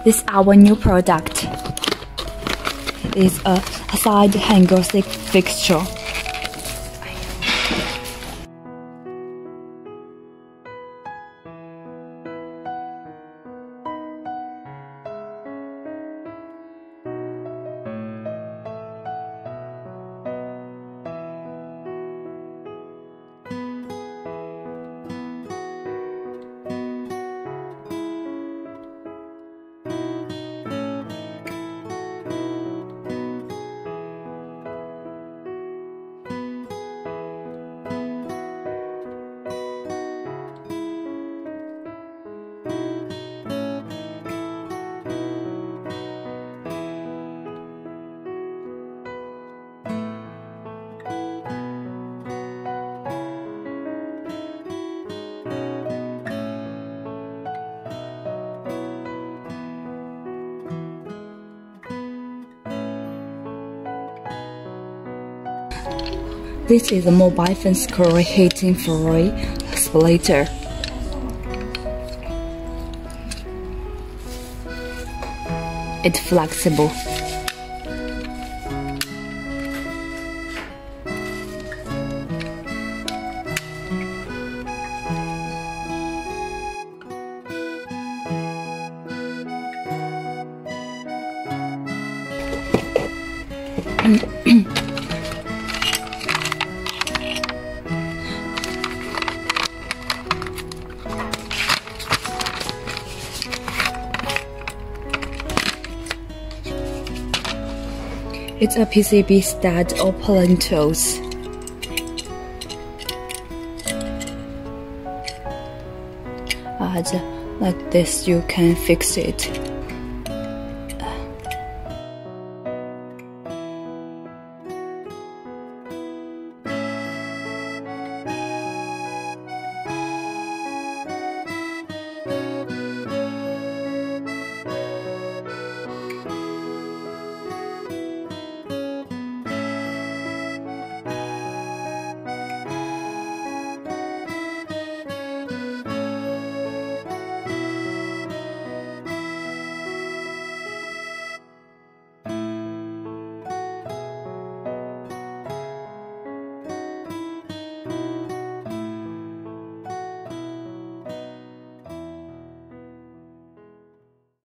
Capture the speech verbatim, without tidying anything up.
This our new product. It's a side hanger fixture. This is a mobile phone screen heating free splitter. It's flexible. It's a P C B stud opening tools. And like this you can fix it.